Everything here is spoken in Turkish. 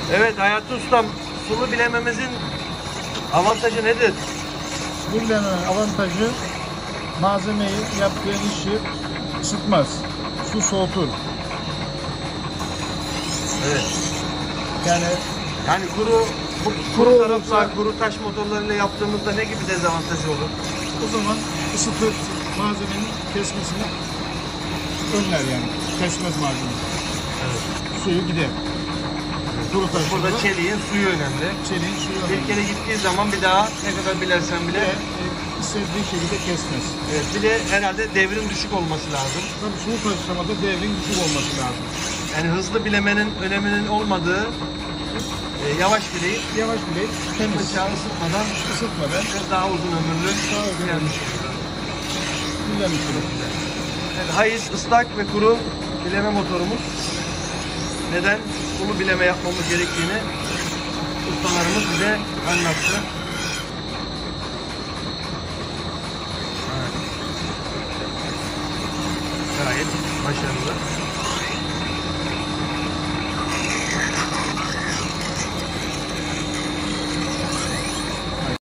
Evet Hayati Ustam, sulu bilememizin avantajı nedir? Sulu bilemenin avantajı malzemeyi, yaptığın işi ısıtmaz. Su soğutur. Evet. Yani kuru Kuru tarafla, olursa- kuru taş motorlarıyla yaptığımızda ne gibi dezavantajı olur? o zaman ısıtır, malzemenin kesmesini önler yani. Kesmez malzeme. Evet. Suyu gider. Kuru taşla Burada çeliğin suyu önemli. çeliğin suyu Bir önemli. kere gittiği zaman bir daha ne kadar bilersen bile. Ve istediği şekilde kesmez. Evet, bir de herhalde devrin düşük olması lazım. Tabii sulu taşlamada devrin düşük olması lazım. Yani hızlı bilemenin öneminin olmadığı, yavaş bileyip Yavaş bileyip temiz, bıçağı ısıtmadan ısıtmadan daha uzun ömürlü daha uzun gelmiş. kullanmış olur. Evet, Hayız ıslak ve kuru bileme motorumuz. Neden sulu bileme yapmamız gerektiğini ustalarımız bize anlattı. Evet. Gayet başarılı.